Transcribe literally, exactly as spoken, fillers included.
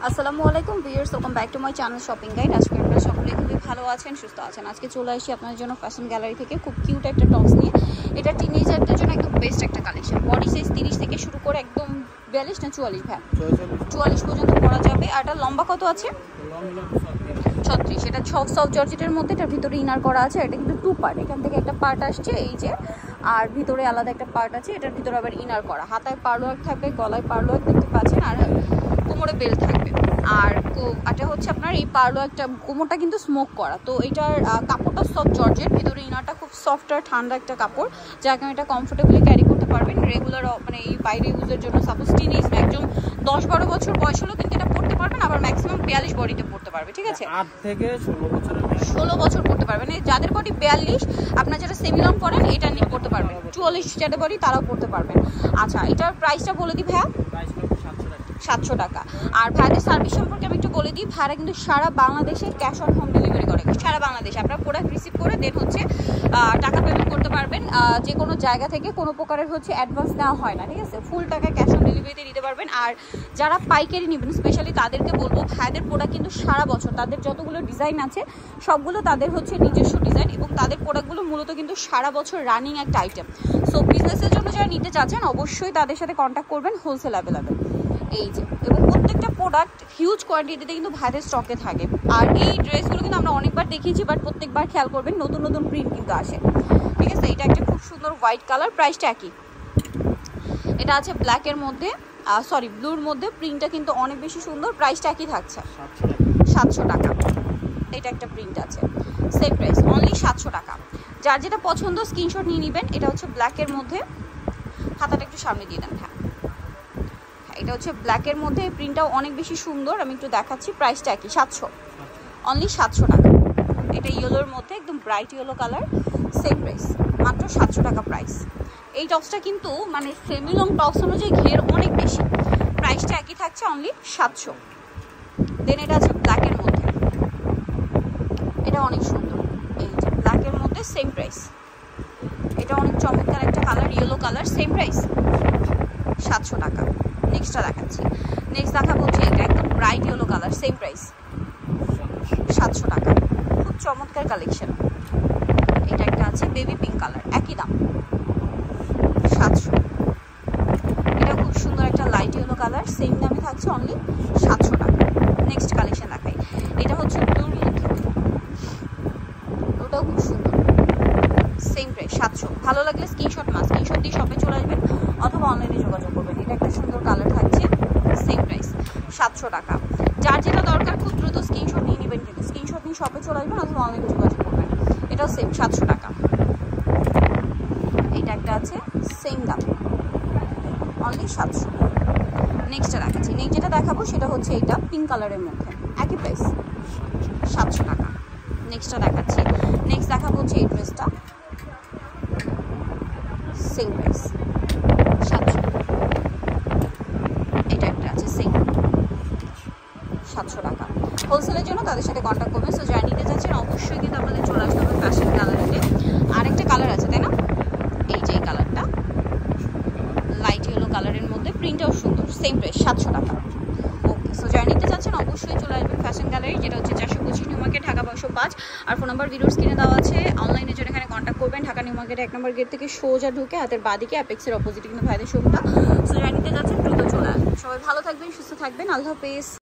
আসসালামু আলাইকুম viewers, welcome back to my channel shopping guide. আজকে আপনারা সকলে খুবই ভালো আছেন, সুস্থ আছেন। আজকে চলে আসি আপনাদের জন্য ফ্যাশন গ্যালারি থেকে খুব কিউট একটা টপস নিয়ে। এটা টিনেজারদের জন্য একদম বেস্ট একটা কালেকশন। বডি সাইজ তিরিশ থেকে শুরু করে একদম বিয়াল্লিশ না চুয়াল্লিশ, ভাই চুয়াল্লিশ পর্যন্ত পরা যাবে। আর এটা লম্বা কত আছে? ছত্রিশ। এটা সব সফট জর্জেটের মধ্যে, এটার ভিতরে ইনার করা আছে। এটা কিন্তু টু পার্ট, এখান থেকে একটা পার্ট আসছে এই যে, আর ভিতরে আলাদা একটা পার্ট আছে। এটার ভিতরে আবার ইনার করা, হাতায় পার্লোয়ার থাকবে, গলায় পার্লোয়ার দেখতে পাচ্ছেন, আর কোমরে বেল্ট থাকবে। আর এটা হচ্ছে আপনার এই পার্লোয়ারটা, কোমরটা কিন্তু স্মোক করা। তো এটার কাপড়টা সফট জর্জেট, ভিতরে ইনারটা খুব সফট আর ঠান্ডা একটা কাপড়, যাকে এটা কমফোর্টেবলি ক্যারি করতে পারবেন রেগুলার, মানে এই বাইরে ইউজের জন্য। সাপোজ টিনেজ না, একদম দশ বারো বছর বয়স হলো কিন্তু এটা পড়তে পারবেন, আবার ম্যাক্সিমাম বিয়াল্লিশ বডিতে পড়তে পারবে, ঠিক আছে? আট থেকে ষোলো বছর ষোলো বছর পড়তে পারবেন। যাদের বডি বিয়াল্লিশ, আপনার যারা সেমি লং পরেন এটা নিয়ে পড়তে পারবেন। চুয়াল্লিশ যাদের বডি তারাও পড়তে পারবেন। আচ্ছা, এটার প্রাইসটা বলে দিই ভাইয়া, সাতশো টাকা। আর ভাইয়াদের সার্ভিস সম্পর্কে আমি একটু বলে দিই, ভাইরা কিন্তু সারা বাংলাদেশে ক্যাশ অন হোম ডেলিভারি করে। সারা বাংলাদেশে আপনারা প্রোডাক্ট রিসিভ করে দেন হচ্ছে টাকা পেমেন্ট করতে পারবেন। যে কোনো জায়গা থেকে কোনো প্রকারের হচ্ছে অ্যাডভান্স নেওয়া হয় না, ঠিক আছে? ফুল টাকা ক্যাশ অন ডেলিভারিতে দিতে পারবেন। আর যারা পাইকারি নেবেন স্পেশালি তাদেরকে বলবো, ভাইয়াদের প্রোডাক্ট কিন্তু সারা বছর, তাদের যতগুলো ডিজাইন আছে সবগুলো তাদের হচ্ছে নিজস্ব ডিজাইন, এবং তাদের প্রোডাক্টগুলো মূলত কিন্তু সারা বছর রানিং একটা আইটেম। সো বিজনেসের জন্য যারা নিতে চাচ্ছেন অবশ্যই তাদের সাথে কন্ট্যাক্ট করবেন, হোলসেল অ্যাভেলেবেল এই যে। এবং প্রত্যেকটা প্রোডাক্ট হিউজ কোয়ান্টিটিতে কিন্তু ভাইদের স্টকে থাকে। আর এই ড্রেসগুলো কিন্তু আমরা অনেকবার দেখিয়েছি, বাট প্রত্যেকবার খেয়াল করবেন নতুন নতুন প্রিন্ট কিন্তু আসে, ঠিক আছে? এটা একটা খুব সুন্দর হোয়াইট কালার, প্রাইসটা একই। এটা আছে ব্ল্যাকের মধ্যে, সরি ব্লুর মধ্যে, প্রিন্টটা কিন্তু অনেক বেশি সুন্দর, প্রাইসটা একই থাকছে সাতশো টাকা। এটা একটা প্রিন্ট আছে, সেম প্রাইস অনলি সাতশো টাকা। যার যেটা পছন্দ স্ক্রিনশট নিয়ে নেবেন। এটা হচ্ছে ব্ল্যাকের মধ্যে, হাতাটা একটু সামনে দিয়ে দেন। হ্যাঁ, এটা হচ্ছে ব্ল্যাকের মধ্যে, এই প্রিন্টটাও অনেক বেশি সুন্দর, আমি একটু দেখাচ্ছি। প্রাইসটা একই সাতশো, অনলি সাতশো টাকা। এটা ইয়েলোর মধ্যে, একদম bright yellow colour, same price মাত্র সাতশো টাকা প্রাইস। এই টপসটা কিন্তু মানে সেমি লং টপস অনুযায়ী ঘের অনেক বেশি, প্রাইসটা একই থাকছে অনলি সাতশো। দেন এটা আছে ব্ল্যাকের মধ্যে, এটা অনেক সুন্দর, এই যে ব্ল্যাকের মধ্যে সেম প্রাইস। এটা অনেক চমৎকার একটা colour, yellow colour, same price সাতশো টাকা। নেক্সটটা দেখাচ্ছি, নেক্সট দেখাবো হচ্ছে এটা একদম bright yellow colour, same price সাতশো টাকা। খুব চমৎকার কালেকশন। এটা একটা আছে বেবি পিঙ্ক কালার, একই দাম সাতশো। এটা খুব সুন্দর একটা লাইট ইয়েলো কালার, সেম দামে থাকছে অনলি সাতশো টাকা। নেক্সট কালেকশন দেখাই, এটা হচ্ছে ব্লুর মধ্যে, ওটাও খুব সুন্দর, সেম প্রাইস সাতশো। ভালো লাগলে স্ক্রিনশট মাস স্ক্রিনশট দিয়ে শপে চলে আসবেন অথবা অনলাইনে যোগাযোগ করবেন। এটা একটা সুন্দর কালার থাকছে, সেম প্রাইস সাতশো টাকা। যার যেটা দরকার খুব দ্রুত স্ক্রিনশট নিয়ে নেবেন, কিন্তু স্ক্রিনশট নিয়ে শপে চলে আসবেন অথবা অনলাইনে যোগাযোগ করবেন। এটাও সেম সাতশো টাকা। এটা একটা আছে সেম দাম অনলি সাতশো। নেক্সটটা দেখাচ্ছি, নেক্সট যেটা দেখাবো সেটা হচ্ছে এইটা পিঙ্ক কালারের মধ্যে, একই প্রাইস সাতশো টাকা। নেক্সটটা দেখাচ্ছি, নেক্সট দেখাবো হচ্ছে এই ড্রেসটা, সেম প্রাইস সাতশো। এটা একটা আছে সেম সাতশো টাকা। হোলসেলের জন্য তাদের সাথে কন্ট্যাক্ট করবেন। সো যারা নিতে চাচ্ছেন অবশ্যই কিন্তু আমাদের চলে আসতে হবে ফ্যাশন গ্যালারিতে। আরেকটা কালার আছে তাই না, এই যে এই কালারটা লাইট ইয়েলো কালারের মধ্যে, প্রিন্টটাও সুন্দর, সেম প্রাইস সাতশো টাকা। ওকে, সো যারা নিতে চাচ্ছেন অবশ্যই চলে আসবেন ফ্যাশন গ্যালারি, যেটা হচ্ছে চারশো পঁচিশ নিউ মার্কেট, ঢাকা বারোশো পাঁচ। আর ফোন নাম্বার ভিডিওর স্ক্রিনে দেওয়া আছে। অনলাইনের জন্য এখানে কন্ট্যাক্ট করবেন। ঢাকা নিউ মার্কেট এক নম্বর গেট থেকে সোজা ঢুকে হাতের বাদিকে অ্যাপেক্সের অপোজিটে কিন্তু ভাইদের শোরুমটা। সো যারা নিতে যাচ্ছেন দ্রুত চলে আসবেন। সবাই ভালো থাকবেন, সুস্থ থাকবেন, আল্লাহ হাফেজ।